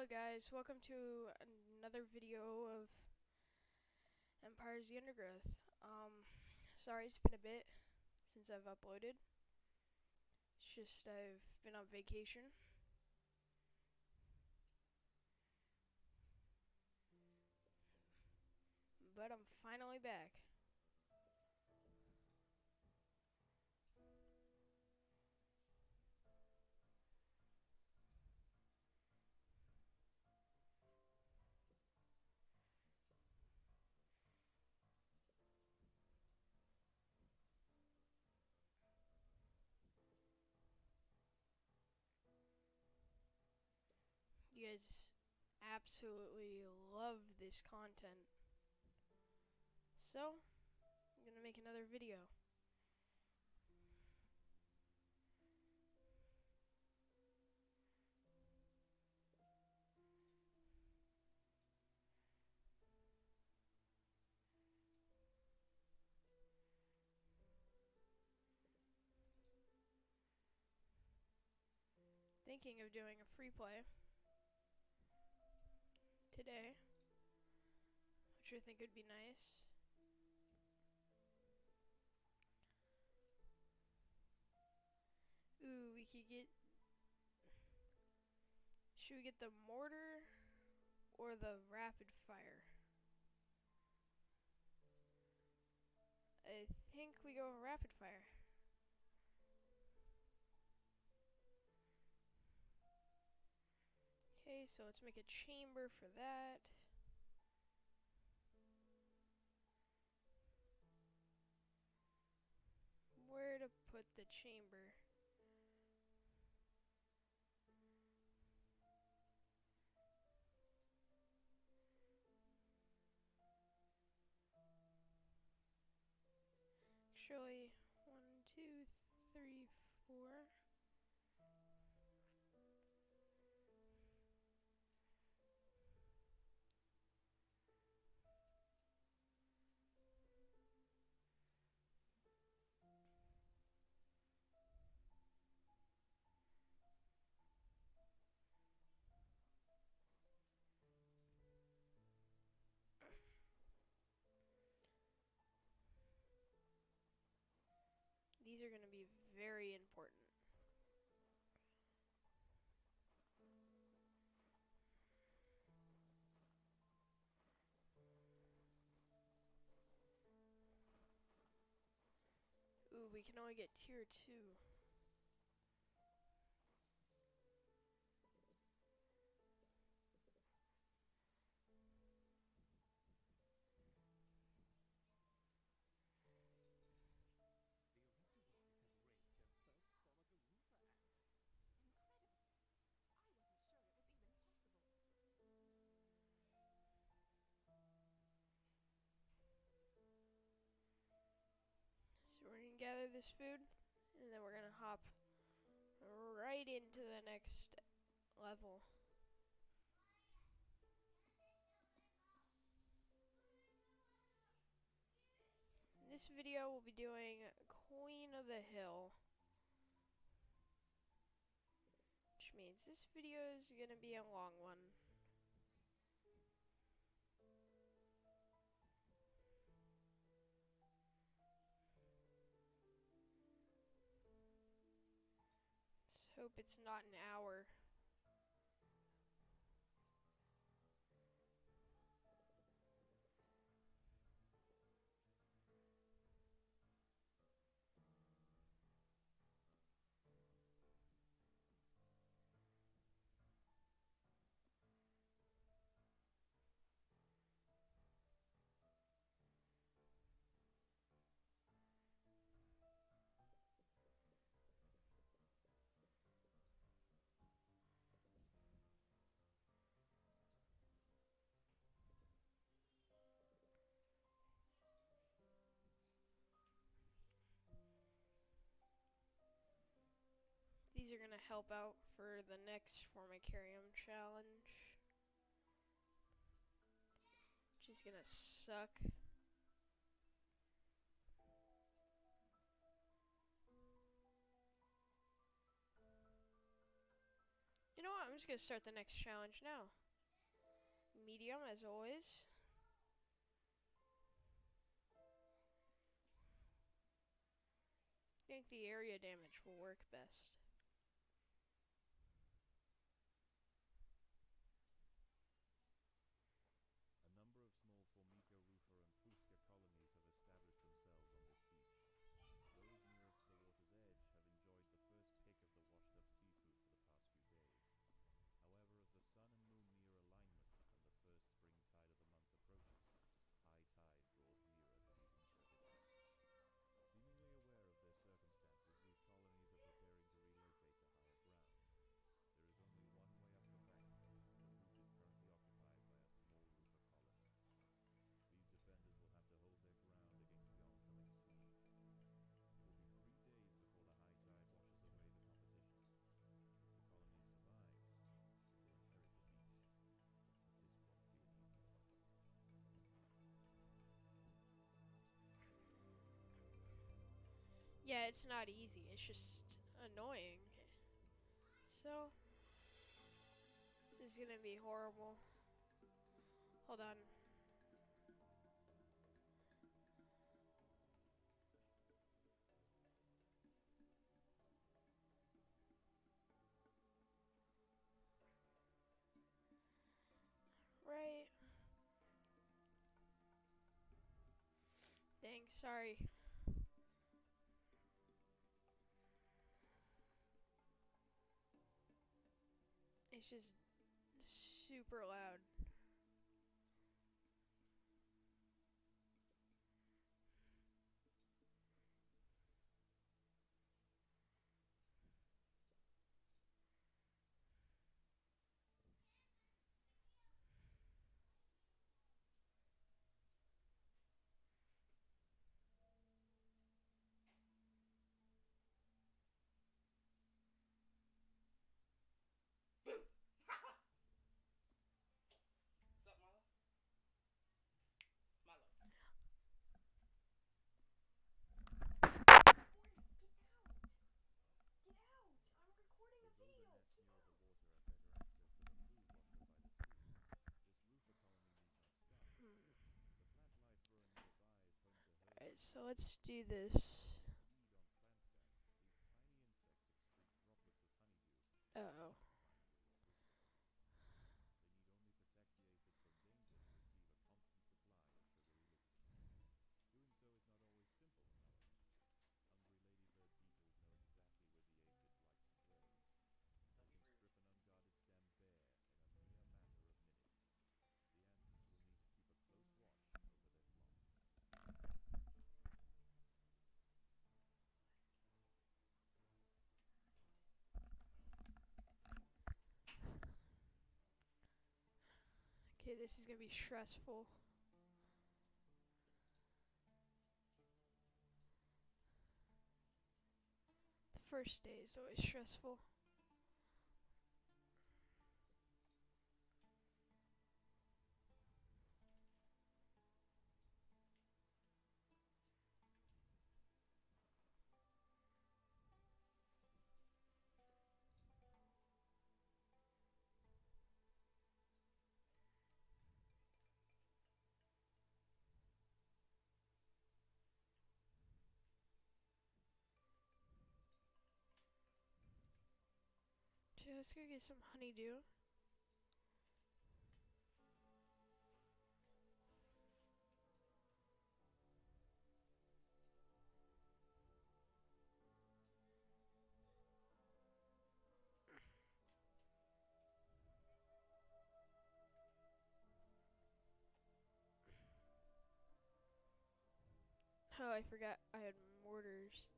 Hello guys, welcome to another video of Empires: The Undergrowth. Sorry it's been a bit since I've uploaded. It's just I've been on vacation. But I'm finally back. You guys absolutely love this content. So, I'm gonna make another video. Thinking of doing a free play today, which I think would be nice. Ooh, we could get... Should we get the mortar or the rapid fire? I think we go rapid fire. Okay, so let's make a chamber for that. Where to put the chamber? Actually, 1, 2, 3, 4. These are going to be very important. Ooh, we can only get tier 2. Incredible. I wasn't sure it was even possible. So we're going to gather this food, and then we're going to hop right into the next level. In this video, we'll be doing Queen of the Hill. Which means this video is going to be a long one. Let's hope it's not an hour. These are going to help out for the next formicarium challenge, which is going to suck. You know what? I'm I'm just gonna start the next challenge now. Medium, as always. I think the area damage will work best. A number of small Formica rufer and Fusca colonies have established themselves on this beach. Those nearest the water's edge have enjoyed the first pick of the washed-up seafood for the past few days. However, as the sun and moon near alignment and the first spring tide of the month approaches, high tide draws nearer to these intrepid geese. Seemingly aware of their circumstances, these colonies are preparing to relocate to higher ground. There is only one way up the bank, and the route is currently occupied by a small roofer colony. These defenders will have to hold their ground against the oncoming siege. It will be 3 days before the high tide washes away the competition. If the colony survives, it will inherit the beach, but this won't be an easy fight. Yeah, it's not easy. It's just annoying. So, this is gonna be horrible. Hold on. Right. Dang, sorry. It's just super loud. What's up, Milo? Milo. Get out! I'm recording a Although video! their nests Get nearer the out! water have better access to the food washed up by the sea, this roofer colony need not starve. The plant life growing nearby is home to herds Alright, of so bees. let's do When this. bees feed on plant sap, these tiny insects excrete droplets of honeydew that Uh-oh. satisfy their irresistible hunger. They need only protect the aphids from danger to receive a constant supply of sugary liquid. Doing so is not always simple, however. Hungry ladybird beetles know exactly where the aphids like to graze. They can strip an unguarded stem bare in a mere matter of minutes. The ants will need to keep a close watch over their flock. Okay, this is gonna be stressful. The first day is always stressful. Okay, let's go get some honeydew. Oh, I forgot I had mortars.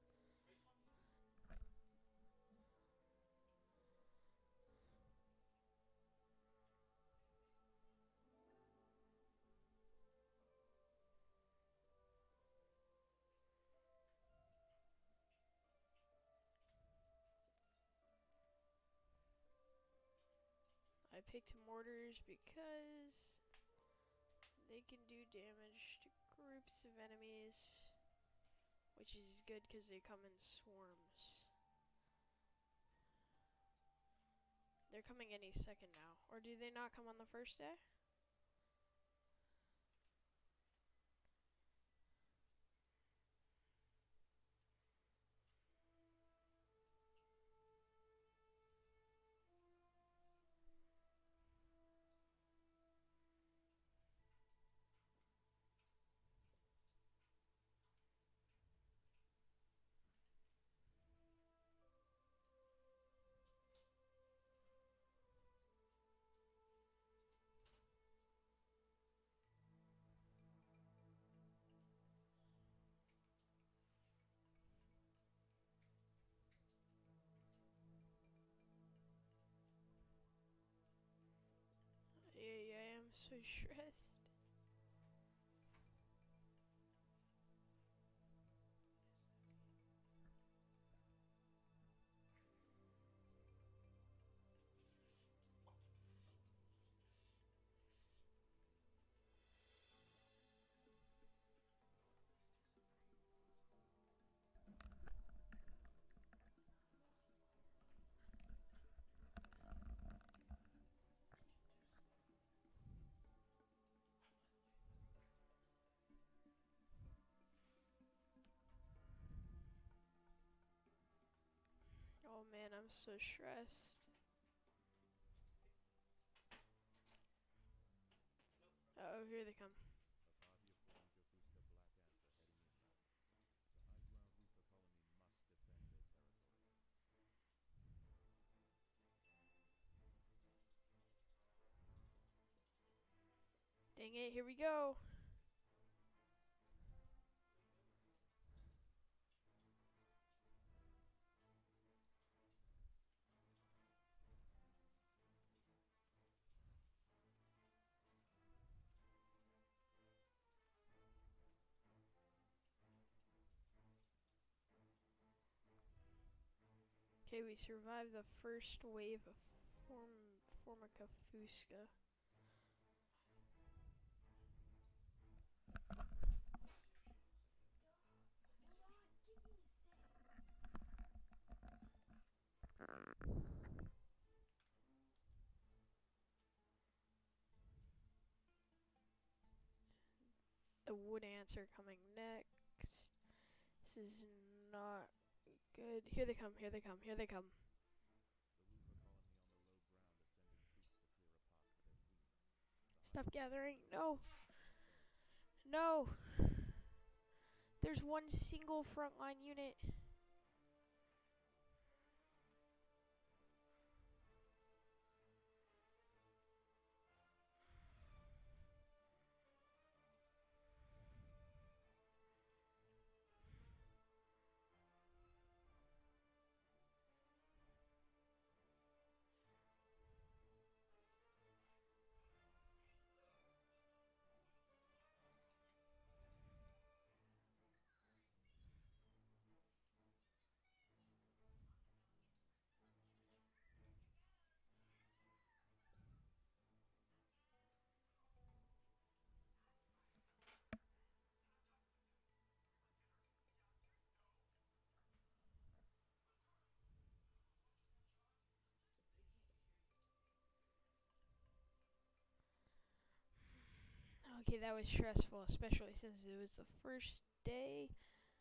I picked mortars because they can do damage to groups of enemies, which is good because they come in swarms. they're coming any second now. Or do they not come on the first day? Yeah, I am so stressed. Oh man, I'm so stressed. Oh, here they come. A party of Formica fusca black ants are heading inland. The high ground roofer colony must defend their territory. Dang it, here we go. Okay, we survived the first wave of Formica fusca. The wood ants are coming next. This is not good. Here they come, here they come, here they come. The roofer colony on the low ground are sending troops to clear a path for their queen. Stop gathering. No. No. There's one single frontline unit. Okay, that was stressful, especially since it was the first day.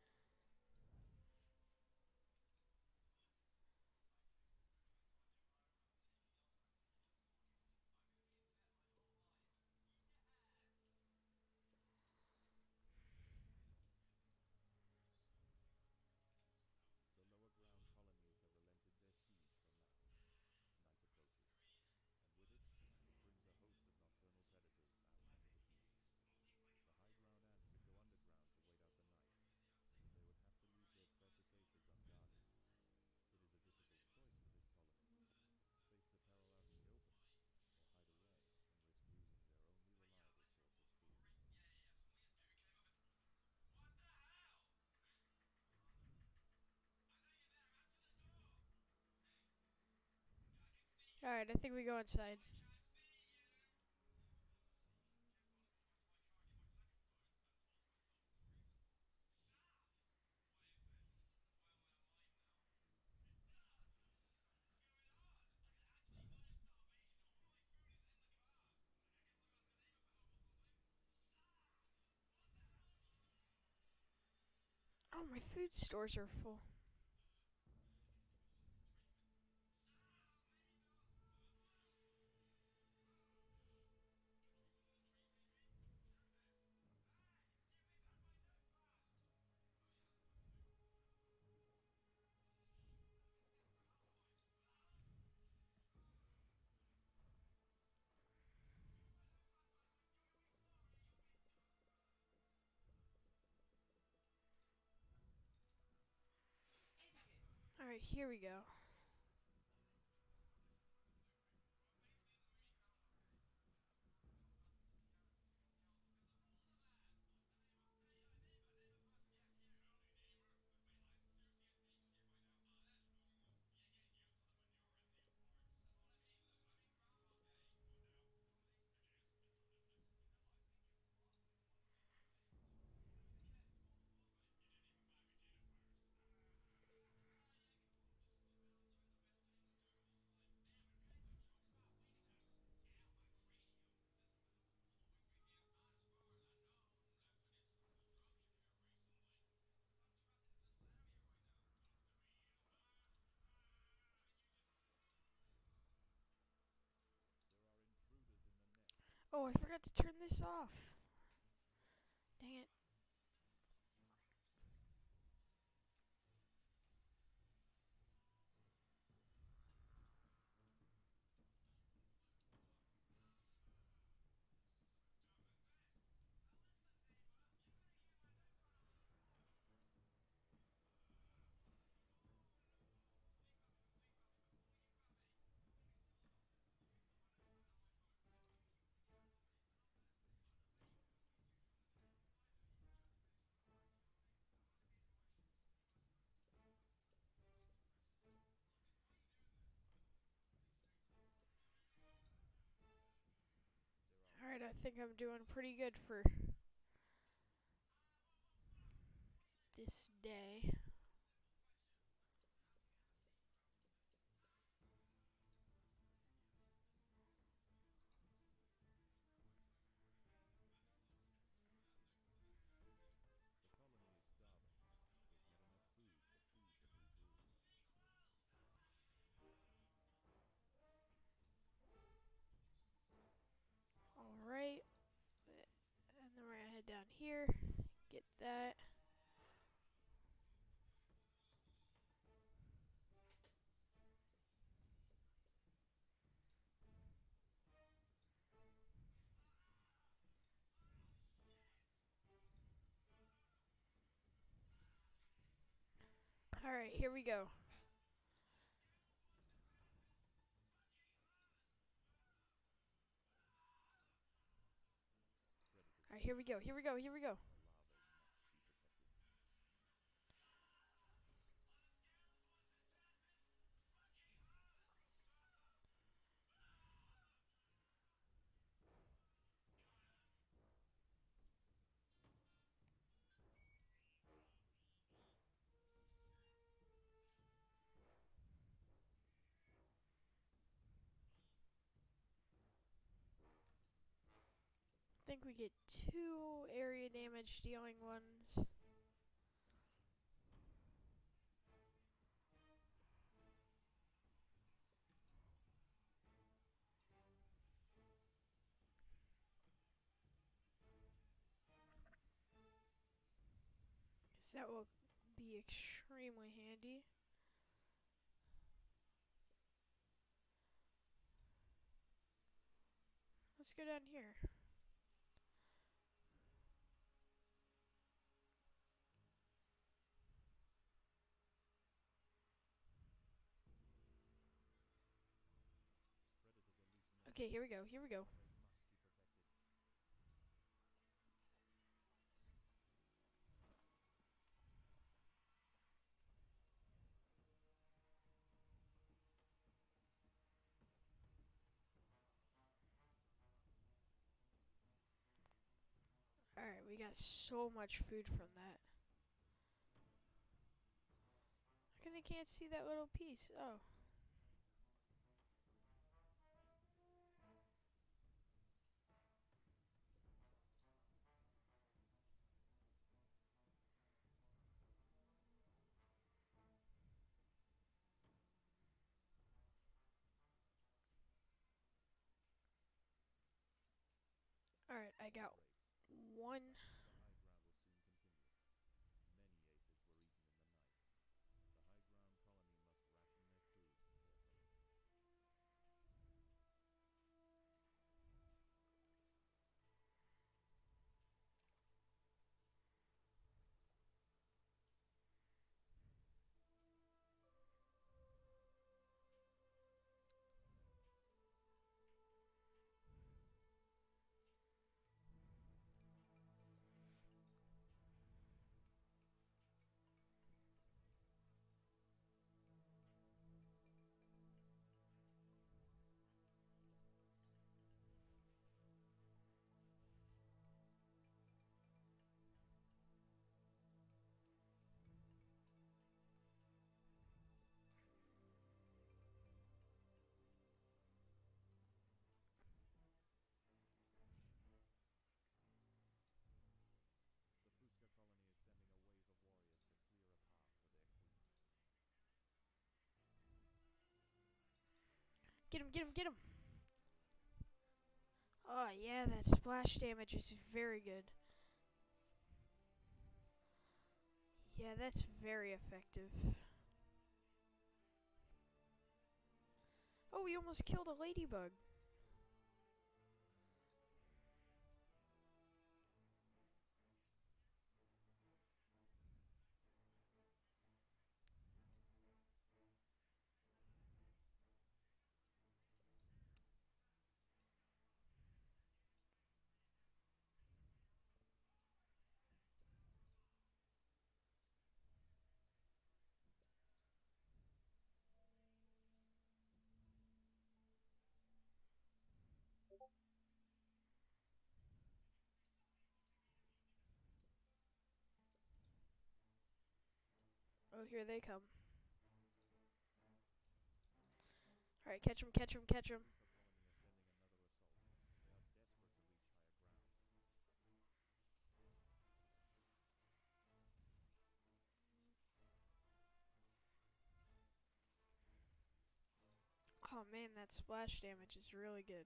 The lower ground colonies have relented their siege for now. Night approaches, and with it, it brings a host of nocturnal predators out onto the beach. The high ground ants could go underground to wait out the night, but they would have to leave their precious aphids unguarded. It is a difficult choice for this colony: face the peril out in the open, or hide away and risk losing their only reliable source of food. Alright, I think we go inside. Oh, my food stores are full. Alright, here we go. There are intruders in the nest. Oh, I forgot to turn this off. Dang it. There are Alright, I think I'm doing pretty good for this day. The colony is starving. There's not enough food to feed the new brood. Alright. And then we're gonna head down here. Get that. Alright, here we go. Predators Alright, here we go, here we go, here we go. Our larvae must be protected. I think we get 2 area damage dealing ones. That will be extremely handy. Let's go down here. Predators are loose in the Okay, nest. here we go, here we go. Larvae must be protected. Alright, we got so much food from that. How come they can't see that little piece? Oh. I got breaks. one. The high ground will soon continue. Many aphids were eaten in the night. The high ground colony must ration their food carefully. The Fusca colony is sending a wave of warriors to clear a path for their queen. Get him, get him, get him! Oh, yeah, that splash damage is very good. Yeah, that's very effective. Oh, we almost killed a ladybug. Oh, here they come. Alright, catch him, catch him, catch him. The Rufa colony are sending another assault. They are desperate to reach higher ground. Oh man, that splash damage is really good.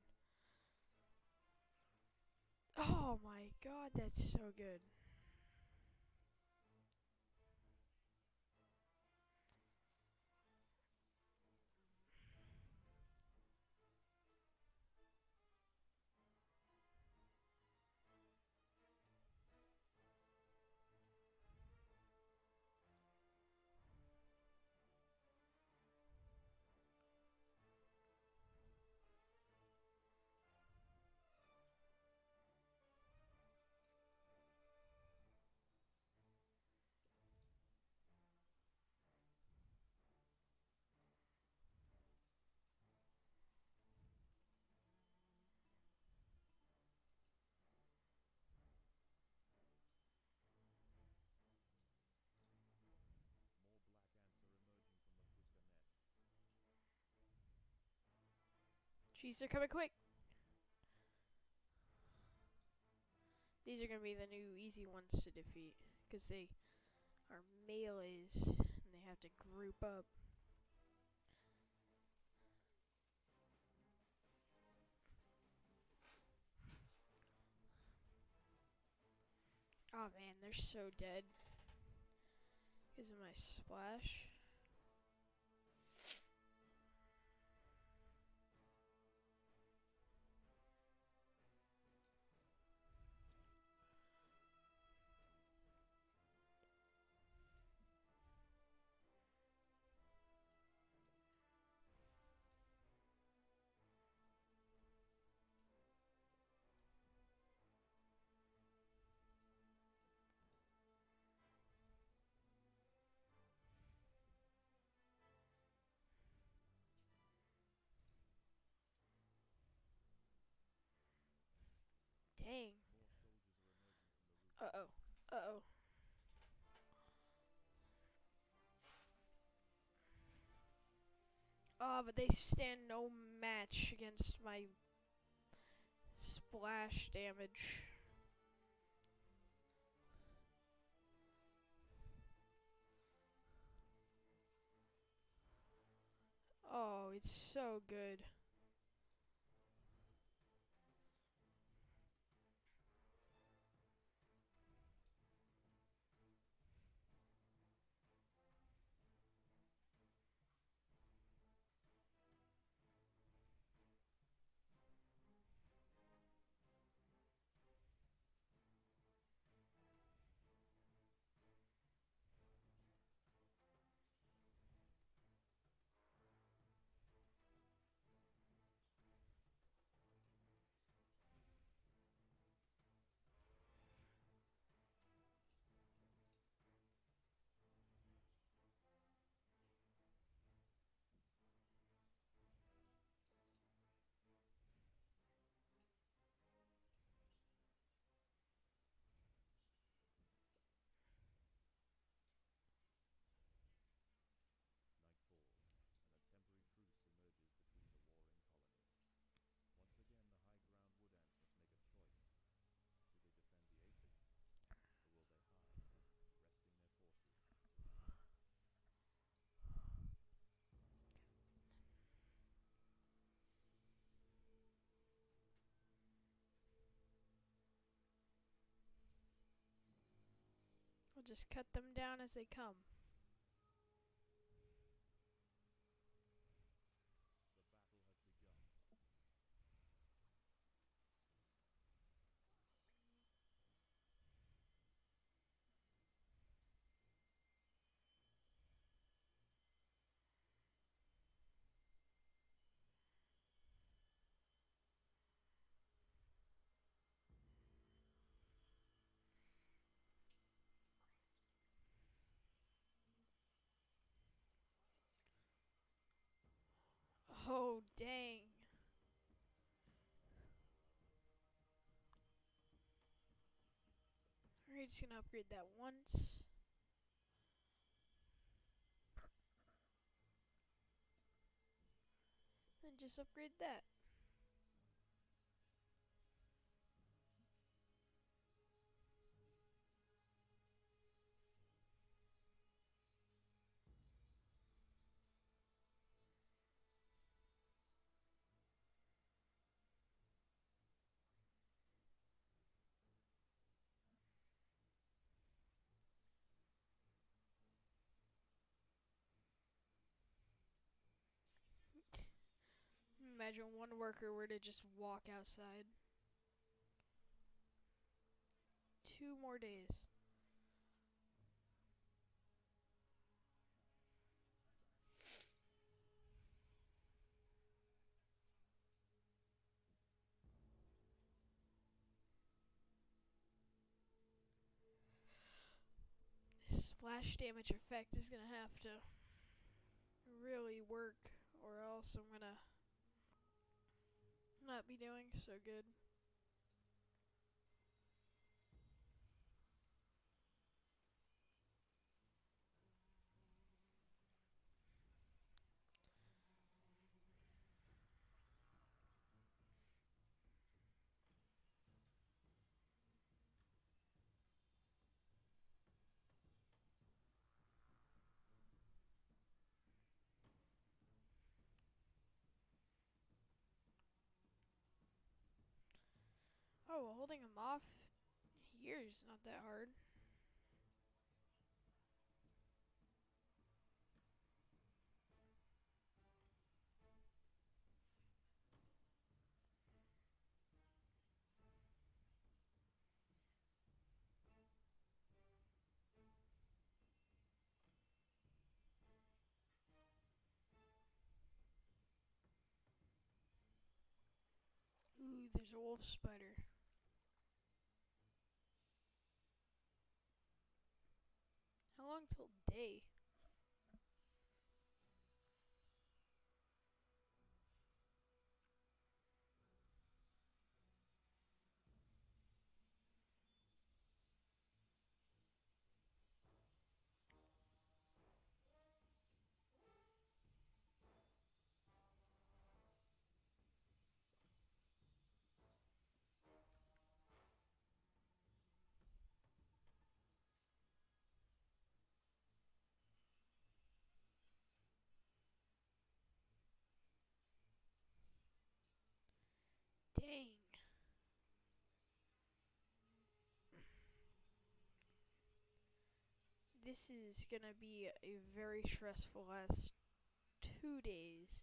Oh my god, that's so good. More black ants are emerging from the Fusca nest. Jeez, they're coming quick. These are gonna be the new easy ones to defeat. Because they are melees and they have to group up. Oh man, they're so dead. Because of my splash. Dang. More soldiers are emerging from the Rufa Uh-oh. nest. Uh-oh. Oh, but they stand no match against my splash damage. Oh, it's so good. just cut them down as they come. The battle has begun. Oh, dang. Alright, just gonna upgrade that once. Then just upgrade that. Imagine one worker were to just walk outside. 2 more days. This splash damage effect is gonna have to really work, or else I'm gonna not be doing so good. Oh, well, holding him off here is not that hard. Ooh, there's a wolf spider. How long till day? Dang. This is gonna be a very stressful last 2 days.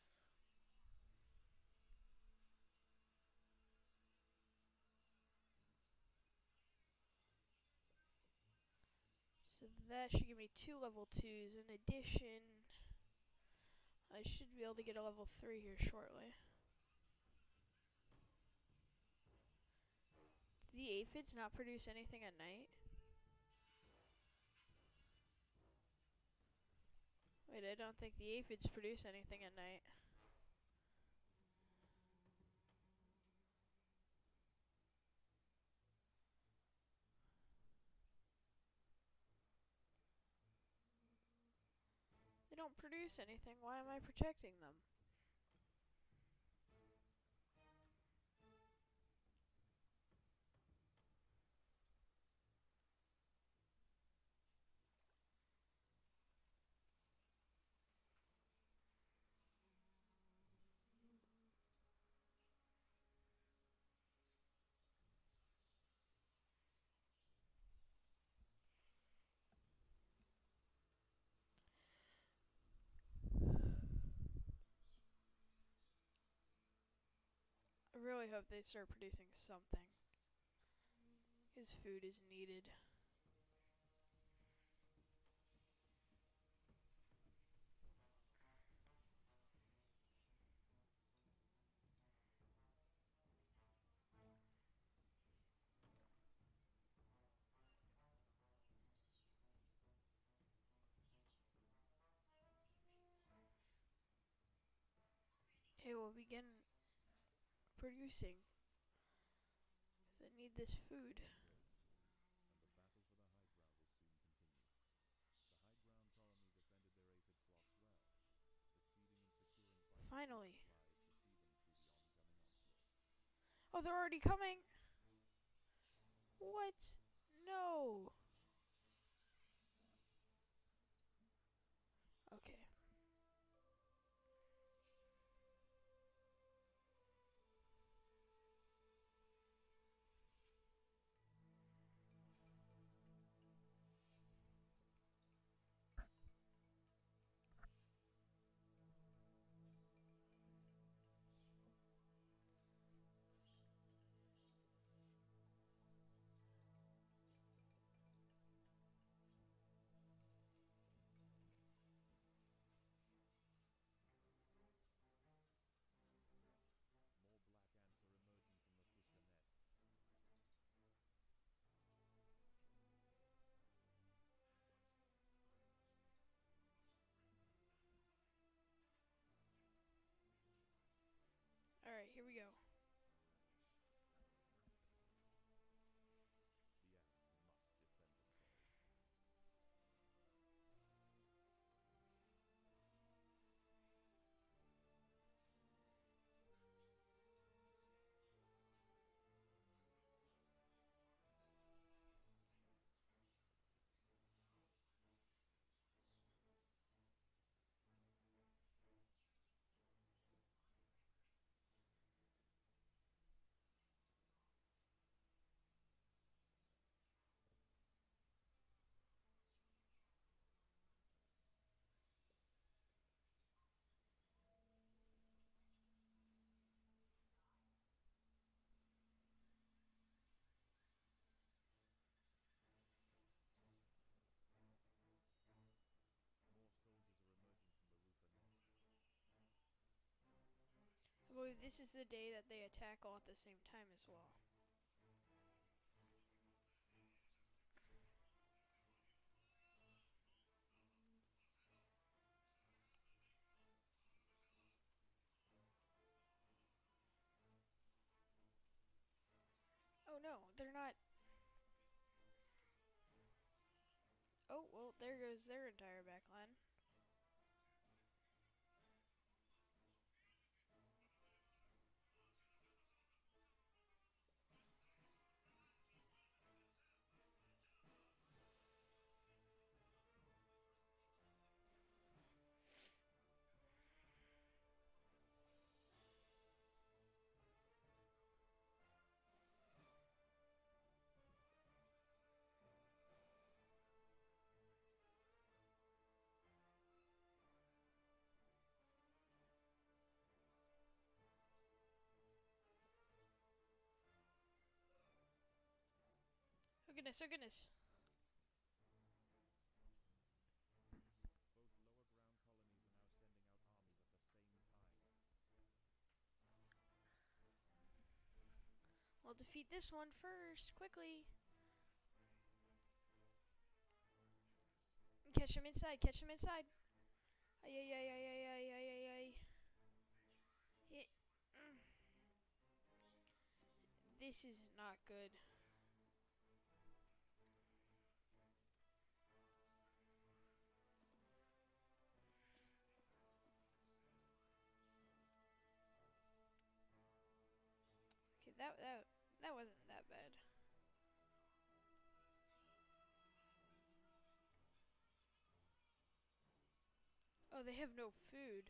So that should give me 2 level 2s. In addition, I should be able to get a level 3 here shortly. Do the aphids not produce anything at night? Wait, I don't think the aphids produce anything at night. They don't produce anything. Why am I protecting them? really hope they start producing something. His food is needed. Okay, we'll begin producing. Because I need this food. And the battle for the high ground will soon continue. The high ground colony defended their aphid flocks well, succeeding in securing vital food Finally. supplies to see them through the oncoming onslaught. Oh, they're already coming! What? No! Okay. More black ants are emerging from the Fusca nest. Alright, here we go. The ants must defend themselves. More soldiers are emerging from the roofer nest. I believe this is the day that they attack all at the same time as well. Oh no, they're not. Oh, well, there goes their entire backline. Oh goodness, oh goodness. Both lower ground colonies are now sending out armies at the same time. I'll defeat this one first, quickly. Catch him inside, catch him inside. Ay, ay, ay, ay, ay, ay, ay, ay, ay. This is not good. Okay, that wasn't that bad. Oh, they have no food.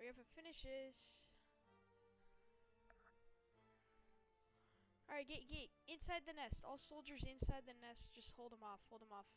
if it finishes. Alright, get inside the nest. All soldiers inside the nest, just hold them off. Hold them off.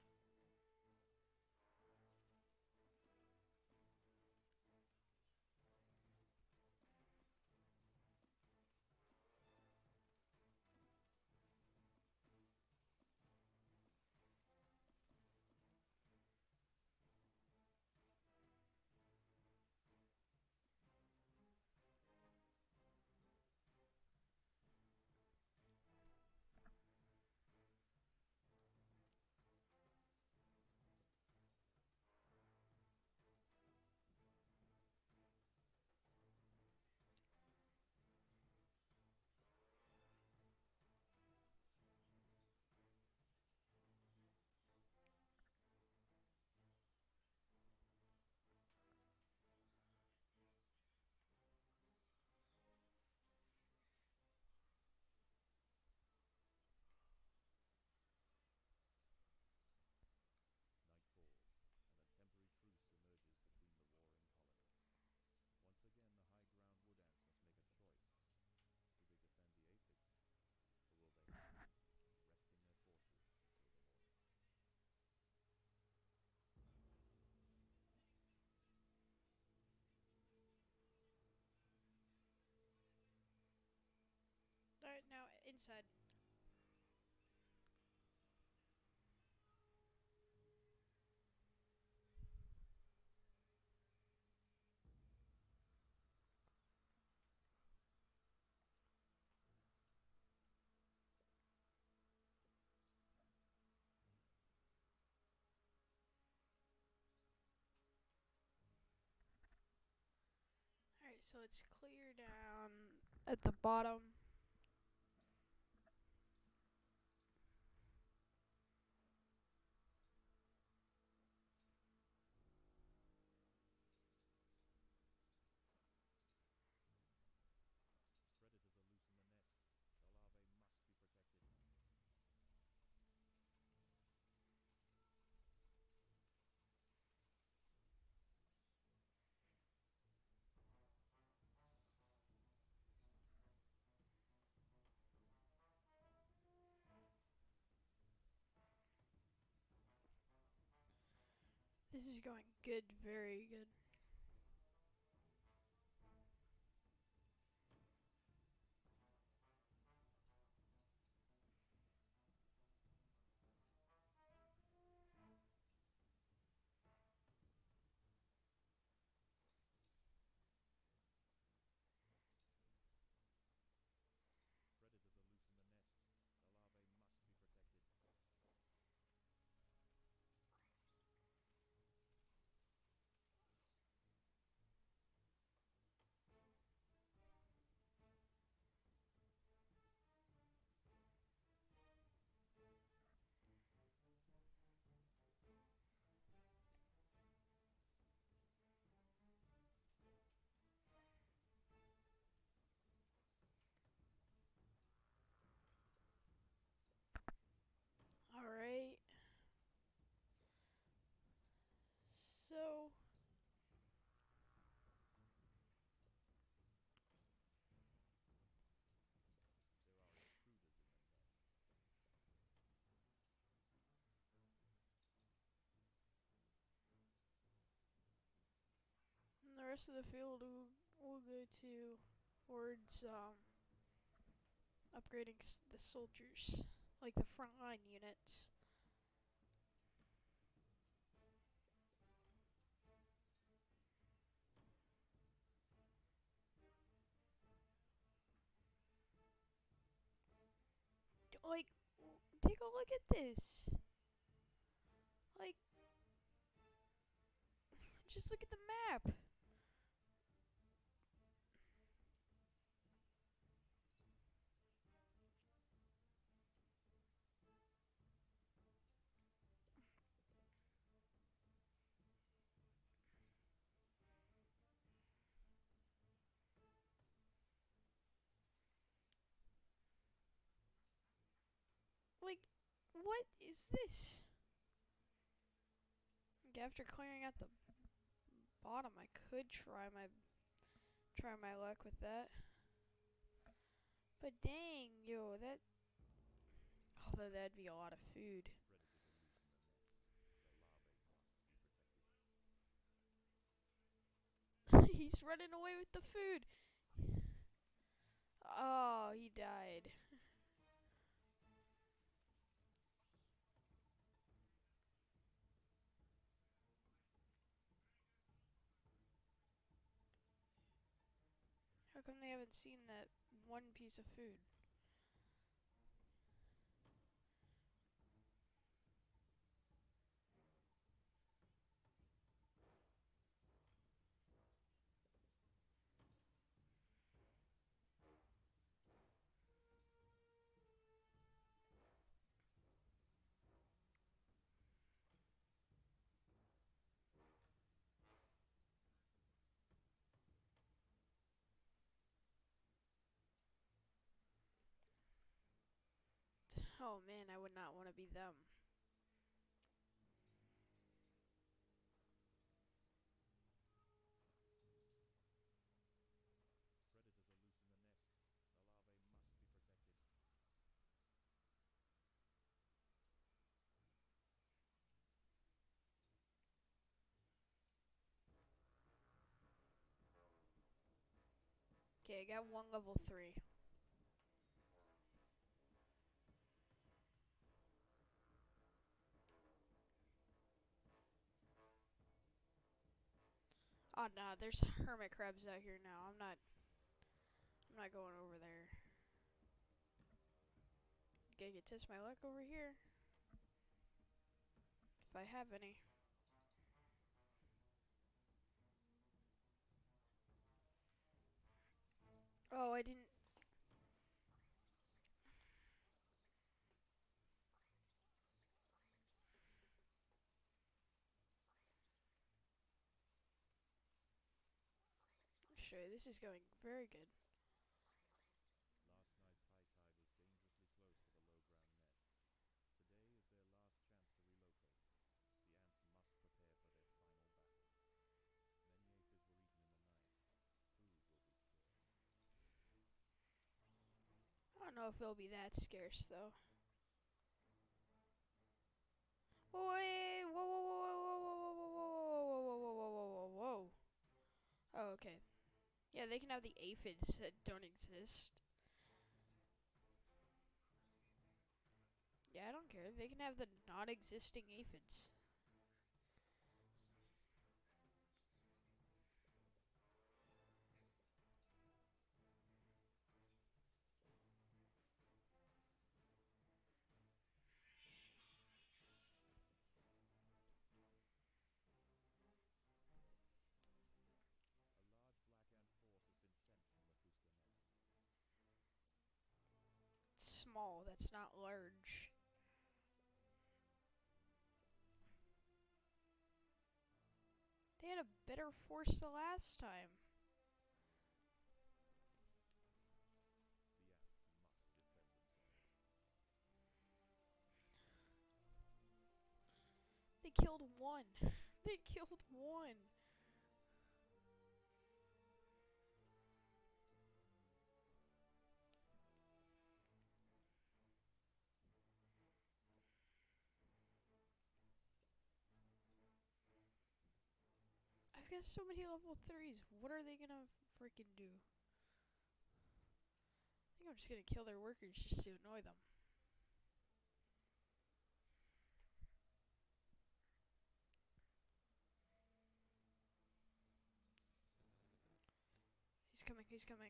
Night falls, and a temporary truce emerges between the warring colonies. Once again, the high-ground wood ants must make a choice. Do they defend the aphids, or will they hunt, resting their forces until the morning? Alright, now inside. Alright, so let's clear down at the bottom. Predators are loose in the nest. The larvae must be protected. This is going good, very good. Predators are loose in the nest. The larvae must be protected. Alright. So There are intruders in the nest. and the rest of the field will go towards upgrading the soldiers, like the frontline units. Like, take a look at this. Like, just look at the map. Like, what is this? Like, after clearing out the bottom, I could try my Try my luck with that. But dang, yo, that. Although that'd be a lot of food. Predators are loose in the nest. Their larvae must be protected. He's running away with the food. Oh, he died. How come they haven't seen that one piece of food? Oh man, I would not want to be them. Okay, I got one level 3. Oh nah, there's hermit crabs out here now. I'm not going over there. Gotta test my luck over here. If I have any. Oh, I didn't. Sure, this is going very good. Last night's high tide was dangerously close to the low ground nest. Today is their last chance to relocate. The ants must prepare for their final battle. Many aphids were eaten in the night. Food will be scarce. I don't know if it'll be that scarce though. Wait, whoa, whoa, whoa, whoa, whoa, whoa, whoa, whoa, whoa, whoa, whoa, whoa, whoa, whoa. Oh, okay. Yeah, they can have the aphids that don't exist. Yeah, I don't care. They can have the non-existing aphids. A large black ant force has been sent from the Fuska nest. It's small. That's not large. They had a better force the last time. The ants must defend themselves. They killed one. They killed one. I've got so many level 3s. What are they gonna freaking do? I think I'm just gonna kill their workers just to annoy them. He's coming, he's coming.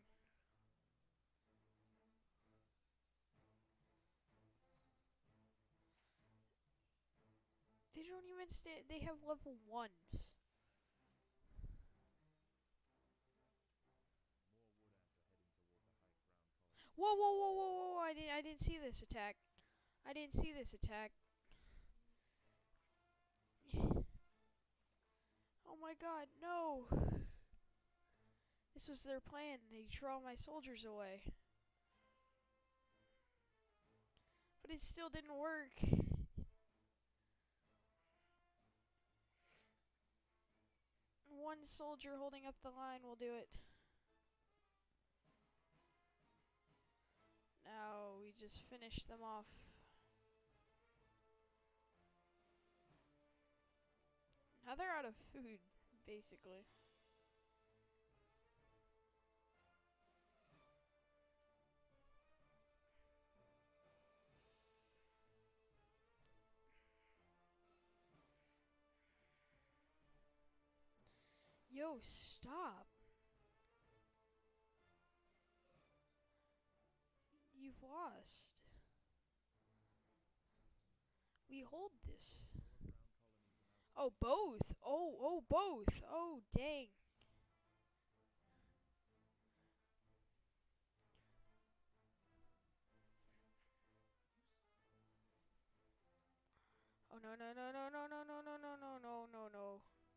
They don't even stand. They have level 1s. More wood ants are heading toward the high ground colony. Whoa, whoa, whoa, whoa, whoa! I didn't see this attack. I didn't see this attack. Oh my god, no! This was their plan. They draw my soldiers away. But it still didn't work. One soldier holding up the line will do it. just finish them off. Now they're out of food, basically. Yo, stop. You've lost. We hold this. Lower ground colonies are now Oh, both. Oh, both. Oh, dang. Oh, no, no, no, no, no, no, no, no, no, no, no, no, no.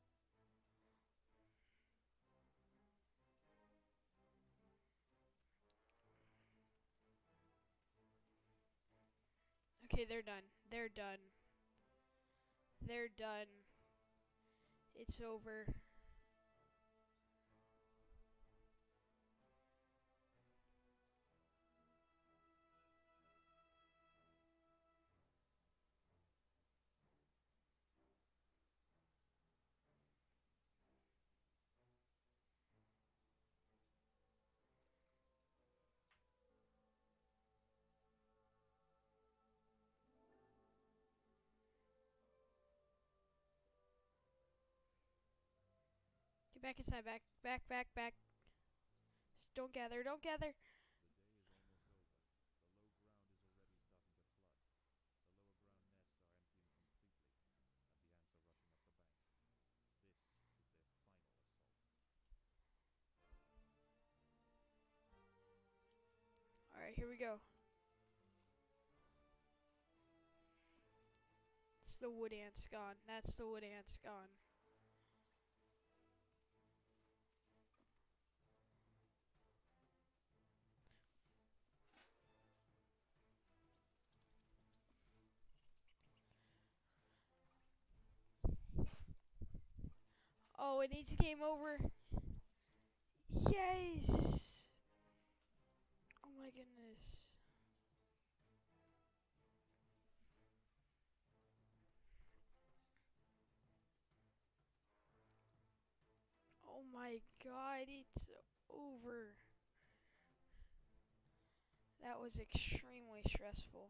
Okay, they're done. They're done. They're done. It's over. Get back inside. Back, back, back, back. Don't gather. Don't gather. The day is almost over. The lower ground is already starting to flood. The lower ground nests are emptying completely, and the ants are rushing up the bank. This is their final assault. Alright, here we go. It's the wood ants gone. That's the wood ants gone. Oh, it needs game over. Yes! Oh my goodness. Oh my god, it's over. That was extremely stressful.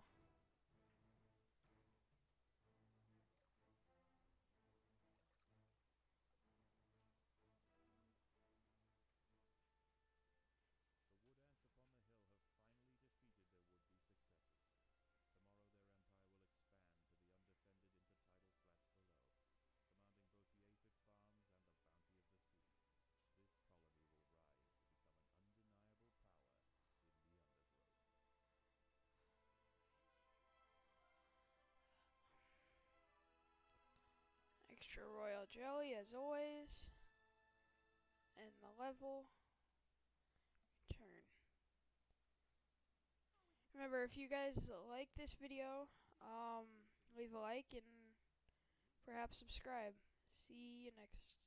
The wood ants upon the hill have finally defeated their would-be successors. Tomorrow their empire will expand to the undefended intertidal flats below, commanding both the aphid farms and the bounty of the sea. This colony will rise to become an undeniable power in the undergrowth. Extra royal jelly as always. And the level. Turn. Remember, if you guys like this video, leave a like and perhaps subscribe. See you next